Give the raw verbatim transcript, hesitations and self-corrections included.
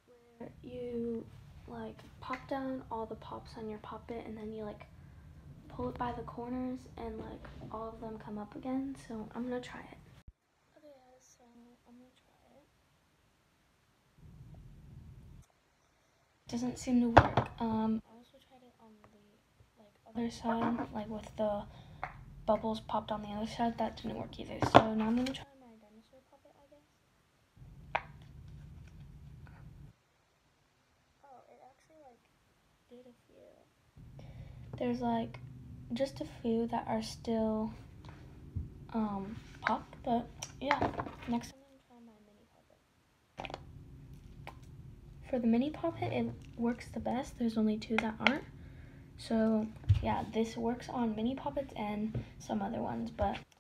where you like pop down all the pops on your poppet and then you like pull it by the corners and like all of them come up again. So I'm gonna try it. Okay guys, so I'm gonna try it. Doesn't seem to work. Um, I also tried it on the like other side, like with the bubbles popped on the other side. That didn't work either. So now I'm gonna try my dinosaur puppet, I guess. Oh, it actually like did a few. There's like just a few that are still um popped, but yeah. Next I'm gonna try my mini puppet. For the mini puppet, it works the best. There's only two that aren't. So yeah, this works on mini puppets and some other ones, but